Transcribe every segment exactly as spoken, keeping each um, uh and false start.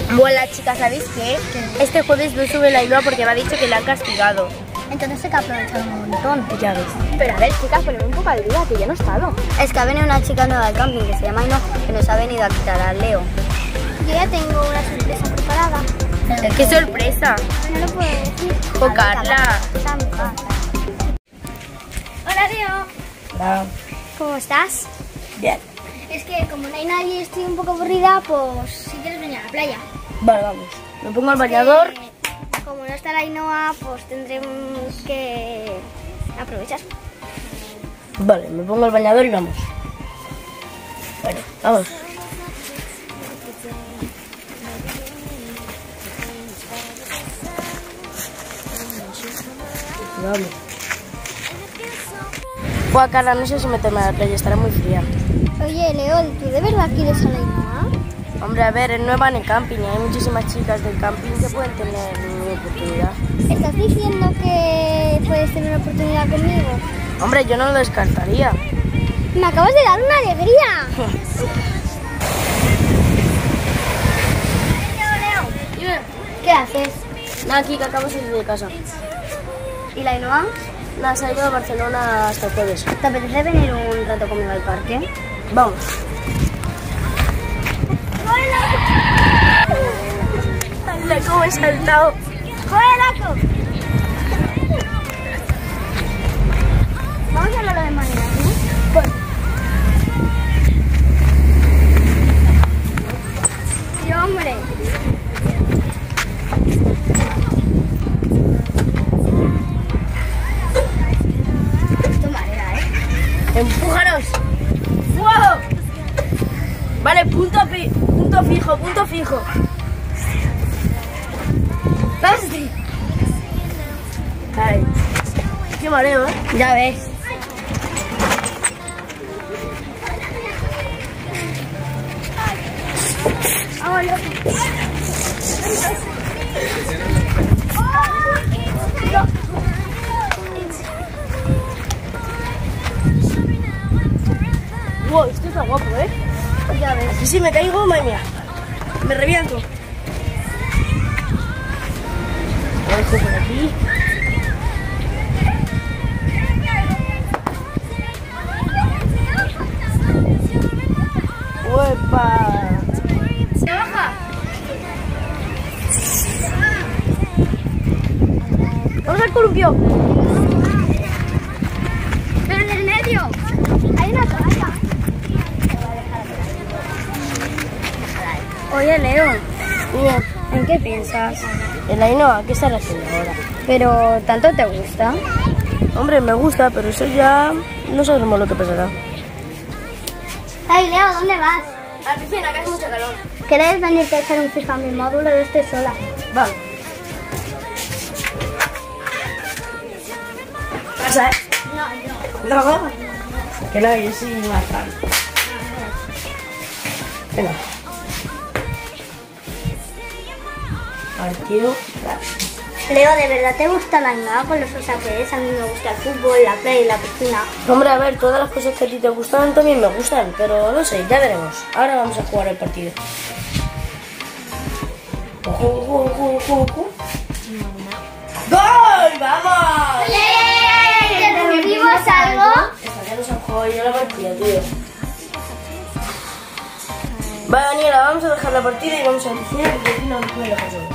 Bueno, chicas, ¿sabéis qué? ¿Qué? Este jueves no sube la Ainhoa porque me ha dicho que la han castigado. Entonces hay que aprovechar un montón. Ya ves. Pero a ver, chicas, poneme un poco al día, que ya no he estado. Es que ha venido una chica nueva al camping que se llama Ainhoa, que nos ha venido a quitar al Leo. Yo ya tengo una sorpresa preparada. ¡Qué sorpresa! No lo puedo decir. ¡Oh, Carla! Hola, Leo. Hola. ¿Cómo estás? Bien. Es que como no hay nadie y estoy un poco aburrida, pues si quieres venir a la playa. Vale, vamos. Me pongo el bañador. Eh, como no está la Ainhoa, pues tendremos que aprovechar. Vale, me pongo el bañador y vamos. Vale, vamos. Vamos. Buah, Carla, no sé si meterme a la playa, estará muy fría. Oye, Leo, ¿tú de verdad quieres a la Ainhoa? Hombre, a ver, es nueva en el camping y hay muchísimas chicas del camping que pueden tener una oportunidad. ¿Estás diciendo que puedes tener una oportunidad conmigo? Hombre, yo no lo descartaría. Me acabas de dar una alegría. Leo, Leo. ¿Qué haces? Nada, aquí que acabo de salir de casa. ¿Y la Ainhoa? Nada, se ha ido a Barcelona hasta el jueves. ¿Te apetece venir un rato conmigo al parque? Vamos. ¡Hola! ¿Cómo he saltado? ¡Juega, vamos a hablarlo de manera, ¿no? Pues. Sí, hombre. Esto marea, ¿eh? ¡Empújanos! ¡Wow! Vale, punto, fi punto fijo, punto fijo. Vamos. Ay, qué mareo, ¿eh? Ya ves. Vamos, loco. Wow, esto está guapo, ¿eh? Ya ves. Aquí si me caigo, madre mía. Me reviento. Lo dejo por aquí. ¡Uepa! ¿Se baja? ¡Vamos al columpio! Pero en el medio hay una toalla. Oye, Leo, Mira, ¿en qué piensas? el Ainhoa, ¿qué estás haciendo ahora? Pero, ¿tanto te gusta? Hombre, me gusta, pero eso ya no sabemos lo que pasará. Ay, Leo, ¿dónde vas? A la piscina, que hace mucho calor. ¿Quieres venirte a echar un fija a mi módulo? Yo estoy sola. Vale. ¿Pasa, eh? No, no. No, que no, yo soy más fan. Venga. Partido. Leo, ¿de verdad te gusta la Ainhoa con los usaqueres? A mí me gusta el fútbol, la playa y la piscina. Hombre, a ver, todas las cosas que a ti te gustan también me gustan, pero no sé, ya veremos. Ahora vamos a jugar el partido. Ojo, ojo, ojo, ojo, ojo. ¡Gol! ¡Vamos! ¡Yay! ¿Te recibimos algo? Esta ya nos han jugado yo la partida, tío. Vale, Daniela, vamos a dejar la partida y vamos a iniciar porque aquí no nos puede dejar solo.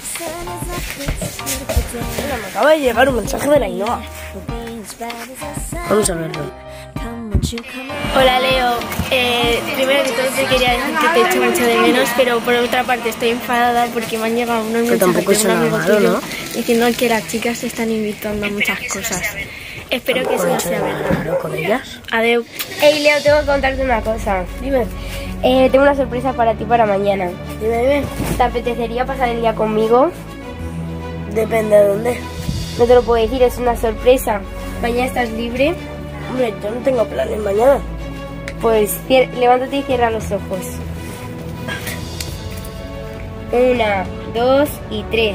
Mira, me acaba de llegar un mensaje de la Ainhoa. Vamos a verlo. Hola, Leo. Eh, primero que todo te quería decir que te echo mucho de menos, pero por otra parte estoy enfadada porque me han llegado unos mensajes de un amigo tuyo, ¿no?, diciendo que las chicas se están invitando a muchas cosas. Espero que eso no sea verdad. ¿Con ellas? Adeu. Hey, Leo, tengo que contarte una cosa. Dime. Eh, tengo una sorpresa para ti para mañana. Dime, dime. ¿Te apetecería pasar el día conmigo? Depende de dónde. No te lo puedo decir, es una sorpresa. ¿Mañana estás libre? Hombre, yo no tengo planes mañana. Pues levántate y cierra los ojos. Una, dos y tres.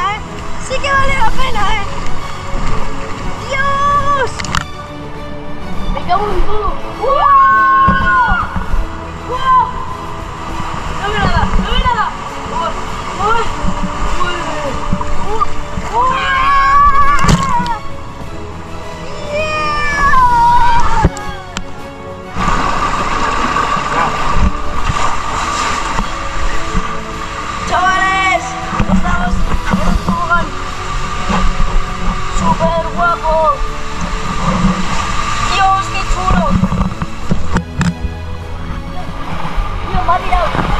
pena, ¿eh? Sí que vale la pena, ¿eh? ¡Dios! Me cago en todo. ¡Wow! ¡Wow! No ve nada, no ve nada. ¡Uy! ¡Uy! ¡Uy! ¡Uy! ¡Chavales! Estamos en un tobogán súper guapo. ¡Dios, qué chulo! Dios, me ha tirado.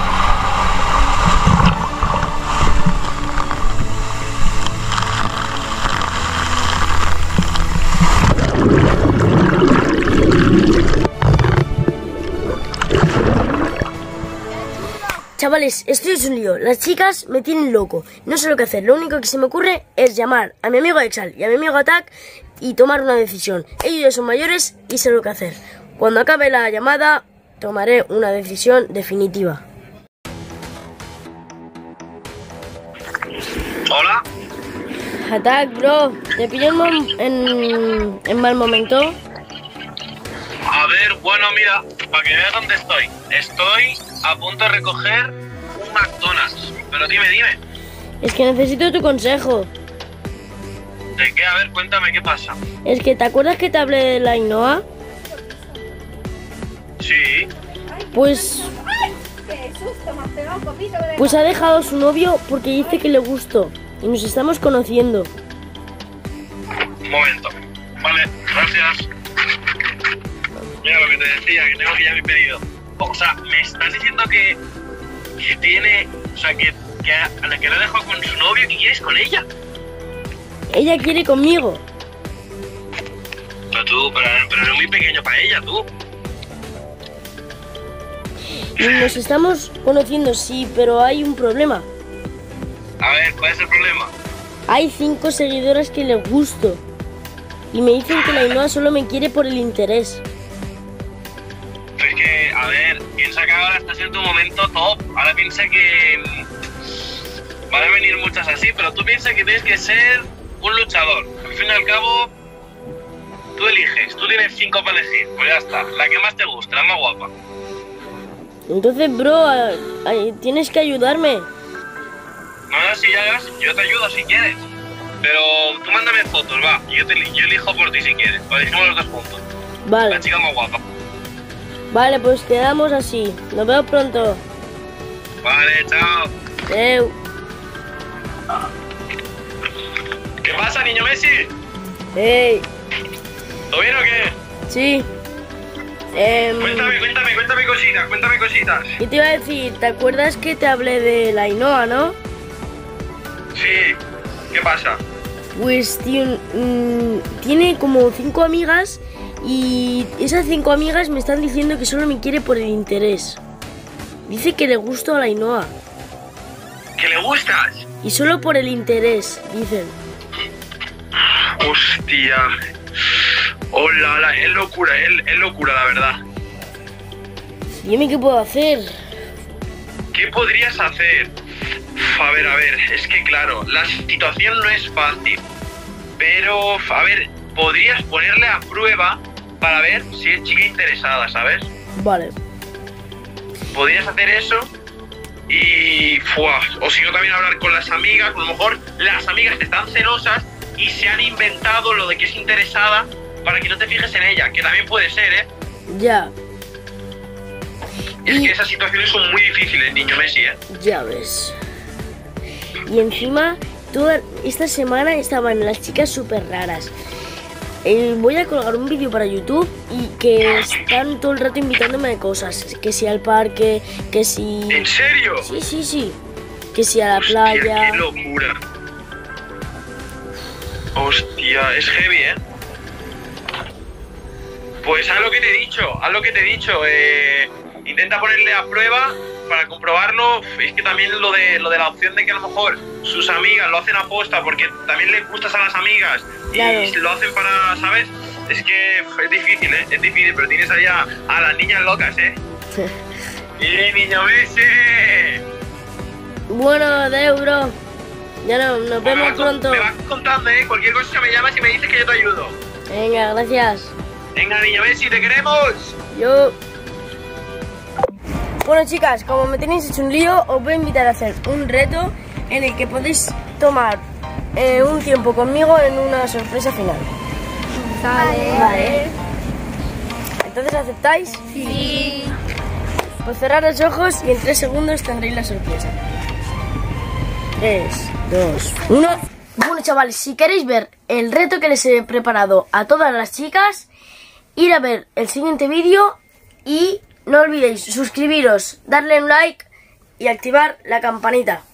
Chavales, esto es un lío. Las chicas me tienen loco. No sé lo que hacer. Lo único que se me ocurre es llamar a mi amigo Exal y a mi amigo Attack y tomar una decisión. Ellos ya son mayores y sé lo que hacer. Cuando acabe la llamada, tomaré una decisión definitiva. Hola. Attack, bro. ¿Te pillo en, mal- en, en mal momento? A ver, bueno, mira, para que veas dónde estoy. Estoy a punto de recoger un McDonald's. Pero dime, dime. Es que necesito tu consejo. ¿De qué? A ver, cuéntame qué pasa. Es que, ¿te acuerdas que te hablé de la Ainhoa? Sí. Pues... Pues ha dejado a su novio porque dice que le gustó. Y nos estamos conociendo. Un momento. Vale, gracias. Mira lo que te decía, que tengo que ya mi pedido. O sea, me estás diciendo que, que tiene... O sea, que, que, a la que la ha dejado con su novio, que quieres con ella. Ella quiere conmigo. Pero tú, pero, pero eres muy pequeño para ella, tú. Y nos estamos conociendo, sí, pero hay un problema. A ver, ¿cuál es el problema? Hay cinco seguidoras que le gusto. Y me dicen que la Ainhoa solo me quiere por el interés. Pues que, a ver, piensa que ahora estás en tu momento top. Ahora piensa que mm, van a venir muchas así, pero tú piensas que tienes que ser un luchador. Al fin y al cabo, tú eliges. Tú tienes cinco para elegir. Pues ya está. La que más te gusta, la más guapa. Entonces, bro, a- a- tienes que ayudarme. No, no, si ya ves, yo te ayudo si quieres. Pero tú mándame fotos, va. Y yo, te, yo elijo por ti si quieres. Lo elegimos los dos juntos. Vale, La chica más guapa. vale, pues quedamos así. Nos vemos pronto. Vale, chao. Adeu. ¿Qué pasa, niño Messi? Hey, ¿Todo bien o qué? sí. Em, Cuéntame, cuéntame, cuéntame cositas, cuéntame cositas. ¿Qué te iba a decir? ¿Te acuerdas que te hablé de la Ainhoa, no? Sí, ¿qué pasa? Pues, tío, mm, tiene como cinco amigas y esas cinco amigas me están diciendo que solo me quiere por el interés. Dice que le gusto a la Ainhoa. ¿Que le gustas? Y solo por el interés, dicen. Hostia. Hola, la, es locura, es, es locura, la verdad. Dime qué puedo hacer. ¿Qué podrías hacer? A ver, a ver, es que claro, la situación no es fácil. Pero, a ver, podrías ponerle a prueba para ver si es chica interesada, ¿sabes? Vale. Podrías hacer eso y... Fuah, o si no, también hablar con las amigas. A lo mejor las amigas están celosas y se han inventado lo de que es interesada para que no te fijes en ella, que también puede ser, ¿eh? Ya, Es Y- que esas situaciones son muy difíciles, niño Messi, ¿eh? ya ves. Y encima, toda esta semana estaban las chicas súper raras. Eh, voy a colgar un vídeo para YouTube y que están todo el rato invitándome a cosas. Que si al parque, que si... ¿En serio? Sí, sí, sí. Que si a la Hostia, playa. qué locura. Hostia, es heavy, ¿eh? Pues haz lo que te he dicho, haz lo que te he dicho. Eh, intenta ponerle a prueba para comprobarlo. Es que también lo de lo de la opción de que a lo mejor sus amigas lo hacen aposta porque también les gustas a las amigas y Claro. lo hacen para, ¿sabes? Es que es difícil, ¿eh? Es difícil, pero tienes ahí a, a las niñas locas, ¿eh? ¡Y niño Messi! Bueno, adeu, bro. Ya no, nos vemos me vas, pronto. Me vas contando, ¿eh? Cualquier cosa me llamas y me dices que yo te ayudo. Venga, gracias. Venga, niña, ves si te queremos. Yo... Bueno, chicas, como me tenéis hecho un lío, os voy a invitar a hacer un reto en el que podéis tomar eh, un tiempo conmigo en una sorpresa final. Vale. Vale. ¿Entonces aceptáis? Sí. Pues cerrad los ojos y en tres segundos tendréis la sorpresa. tres, dos, uno. Bueno, chavales, si queréis ver el reto que les he preparado a todas las chicas, ir a ver el siguiente vídeo y no olvidéis suscribiros, darle un like y activar la campanita.